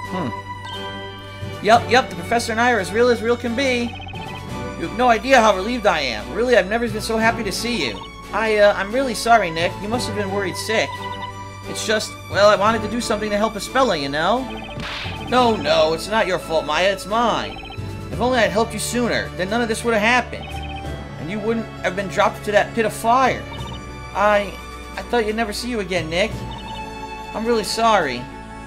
Yep, the professor and I are as real can be. You have no idea how relieved I am. Really, I've never been so happy to see you. I'm really sorry, Nick. You must have been worried sick. It's just, well, I wanted to do something to help Espella, you know? No, it's not your fault, Maya. It's mine. If only I'd helped you sooner, then none of this would have happened. And you wouldn't have been dropped into that pit of fire. I thought you'd never see you again, Nick. I'm really sorry.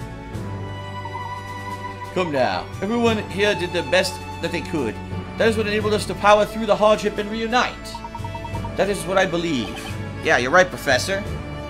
Come now. Everyone here did the best that they could. That is what enabled us to power through the hardship and reunite. That is what I believe. Yeah, you're right, Professor.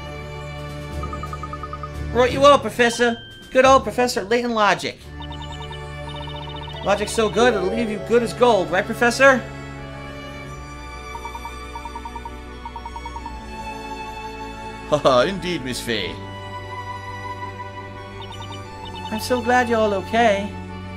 Right you are, Professor. Good old Professor Layton Logic. Logic's so good, it'll leave you good as gold, right, Professor? Haha, indeed, Miss Fey. I'm so glad you're all okay.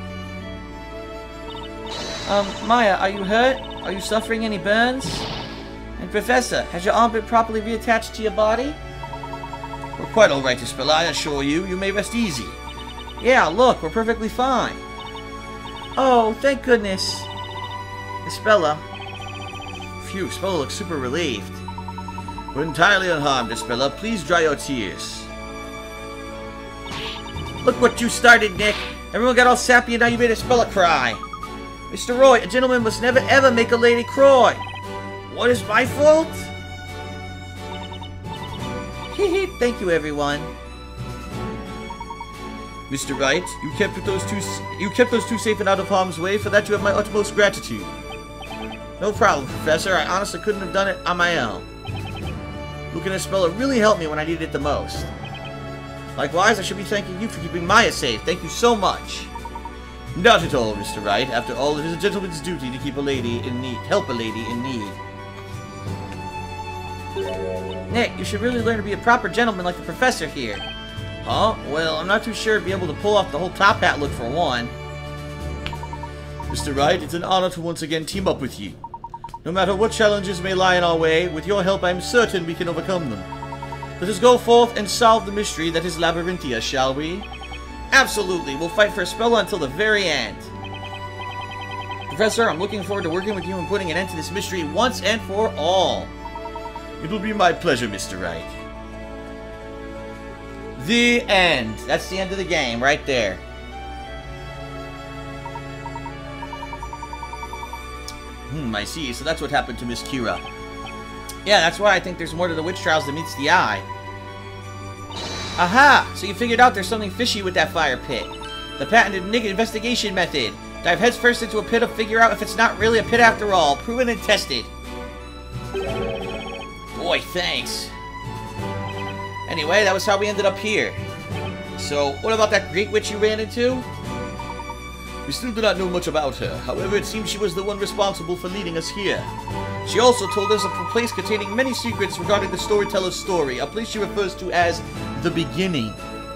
Maya, are you hurt? Are you suffering any burns? And Professor, has your arm been properly reattached to your body? We're quite alright, Espella, I assure you. You may rest easy. Yeah, look, we're perfectly fine. Oh, thank goodness. Espella. Phew, Espella looks super relieved. We're entirely unharmed, Espella. Please dry your tears. Look what you started, Nick. Everyone got all sappy and now you made Espella cry. Mr. Roy, a gentleman must never ever make a lady cry. What is my fault? Hee thank you, everyone. Mr. Wright, you kept those two safe and out of harm's way. For that you have my utmost gratitude. No problem, Professor. I honestly couldn't have done it on my own. Luke and Espella really helped me when I needed it the most. Likewise, I should be thanking you for keeping Maya safe. Thank you so much. Not at all, Mr. Wright. After all, it is a gentleman's duty to keep a lady in need, help a lady in need. Nick, you should really learn to be a proper gentleman like the professor here. Huh? Well, I'm not too sure I'd be able to pull off the whole top hat look for one. Mr. Wright, it's an honor to once again team up with you. No matter what challenges may lie in our way, with your help I'm certain we can overcome them. Let us go forth and solve the mystery that is Labyrinthia, shall we? Absolutely, we'll fight for Espella until the very end. Professor, I'm looking forward to working with you and putting an end to this mystery once and for all. It will be my pleasure, Mr. Wright. The end. That's the end of the game, right there. I see. So that's what happened to Miss Kira. Yeah, that's why I think there's more to the witch trials than meets the eye. Aha! So you figured out there's something fishy with that fire pit. The patented investigation method. Dive heads first into a pit to figure out if it's not really a pit after all. Proven and tested. Boy, thanks. Anyway, that was how we ended up here. So, what about that great witch you ran into? We still do not know much about her. However, it seems she was the one responsible for leading us here. She also told us of a place containing many secrets regarding the storyteller's story, a place she refers to as the beginning.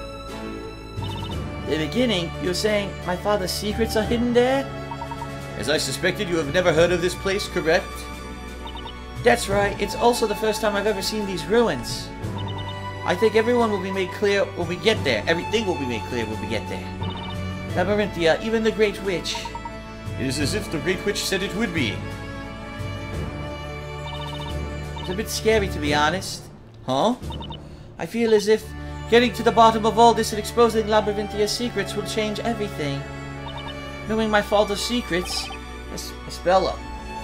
The beginning? You're saying my father's secrets are hidden there? As I suspected, you have never heard of this place, correct? That's right. It's also the first time I've ever seen these ruins. I think everyone will be made clear when we get there. Everything will be made clear when we get there. Labyrinthia, even the Great Witch. It is as if the Great Witch said it would be. It's a bit scary, to be honest. Huh? I feel as if getting to the bottom of all this and exposing Labyrinthia's secrets will change everything. Knowing my father's secrets, Espella.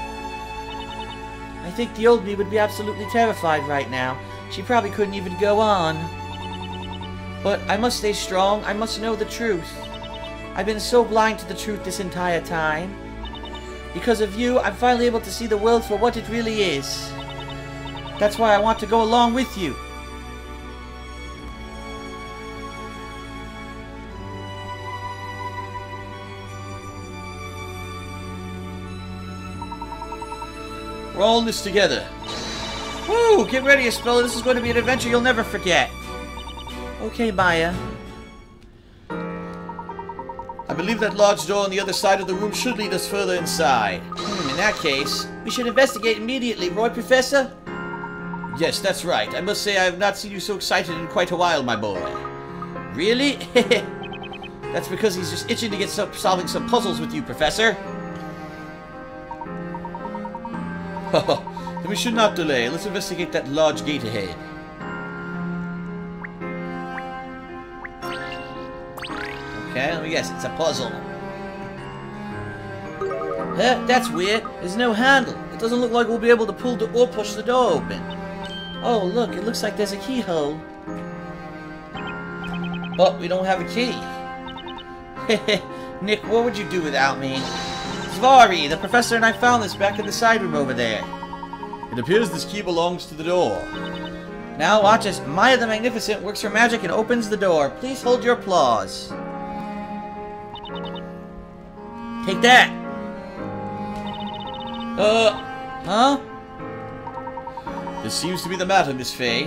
I think the old me would be absolutely terrified right now. She probably couldn't even go on. But I must stay strong. I must know the truth. I've been so blind to the truth this entire time. Because of you, I'm finally able to see the world for what it really is. That's why I want to go along with you. We're all in this together. Woo! Get ready, Espella. This is going to be an adventure you'll never forget. Okay, Maya. I believe that large door on the other side of the room should lead us further inside. In that case, we should investigate immediately, Roy, Professor? Yes, that's right. I must say I have not seen you so excited in quite a while, my boy. Really? That's because he's just itching to get solving some puzzles with you, Professor. Then we should not delay. Let's investigate that large gate ahead. Okay, let me guess. It's a puzzle. That's weird. There's no handle. It doesn't look like we'll be able to pull or push the door open. Oh, look. It looks like there's a keyhole. But we don't have a key. Nick, what would you do without me? Zvari, the professor and I found this back in the side room over there. It appears this key belongs to the door. Now watch as Maya the Magnificent works her magic and opens the door. Please hold your applause. Take that! Huh? This seems to be the matter, Miss Faye.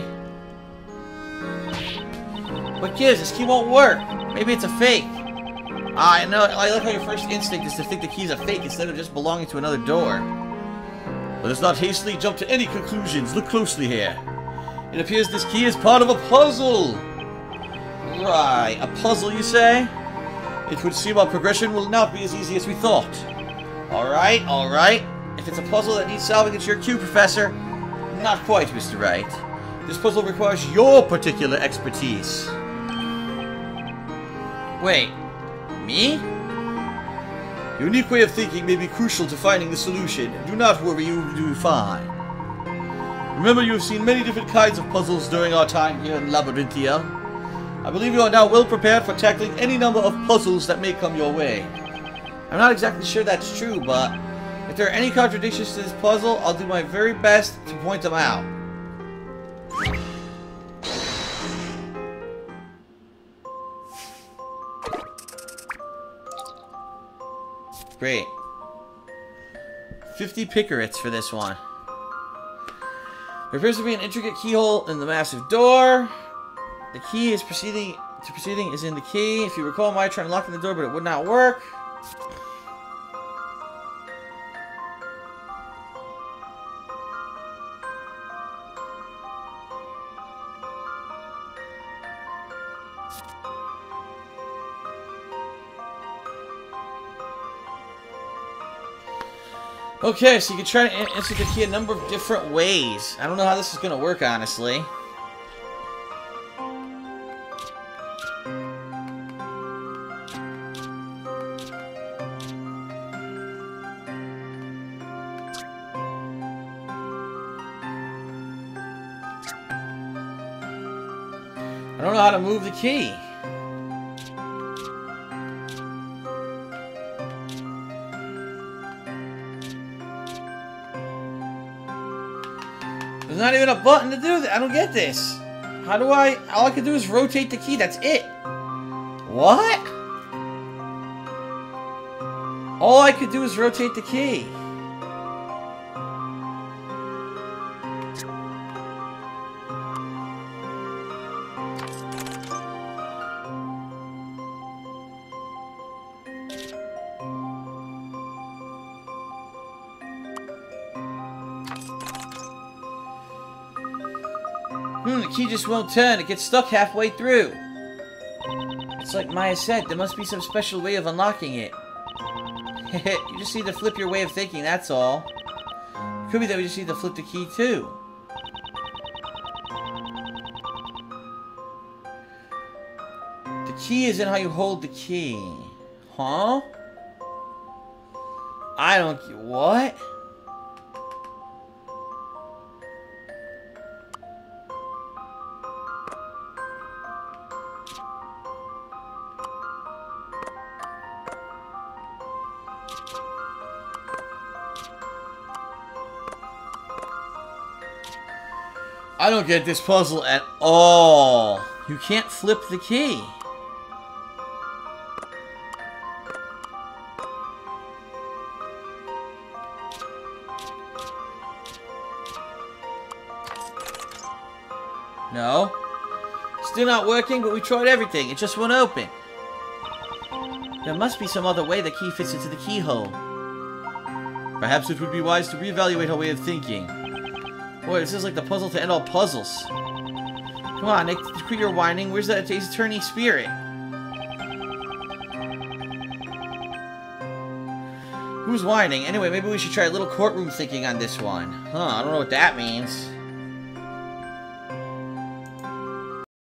What gives? This key won't work. Maybe it's a fake. I know. I like how your first instinct is to think the key's a fake instead of just belonging to another door. Let us not hastily jump to any conclusions. Look closely here. It appears this key is part of a puzzle. Right. A puzzle, you say? It would seem our progression will not be as easy as we thought. Alright, alright. If it's a puzzle that needs solving, it's your cue, Professor. Not quite, Mr. Wright. This puzzle requires your particular expertise. Wait. Me? Your unique way of thinking may be crucial to finding the solution. Do not worry, you will do fine. Remember, you have seen many different kinds of puzzles during our time here in Labyrinthia. I believe you are now well prepared for tackling any number of puzzles that may come your way. I'm not exactly sure that's true, but if there are any contradictions to this puzzle, I'll do my very best to point them out. Great. 50 Picarets for this one. There appears to be an intricate keyhole in the massive door. The key is proceeding is in the key. If you recall, Maya tried unlocking the door, but it would not work. Okay, so you can try to insert the key a number of different ways. I don't know how this is going to work, honestly. I don't know how to move the key. There's not even a button to do that. I don't get this. How do I... All I can do is rotate the key. That's it. What? All I could do is rotate the key. The key just won't turn. It gets stuck halfway through. It's like Maya said, there must be some special way of unlocking it. You just need to flip your way of thinking, that's all. It could be that we just need to flip the key too. The key is in how you hold the key. Huh? I don't... What? I don't get this puzzle at all. You can't flip the key. No. Still not working, but we tried everything. It just won't open. There must be some other way the key fits into the keyhole. Perhaps it would be wise to reevaluate our way of thinking. Boy, this is like the puzzle to end all puzzles. Come on, Nick, quit your whining. Where's that attorney spirit? Who's whining? Anyway, maybe we should try a little courtroom thinking on this one. Huh, I don't know what that means.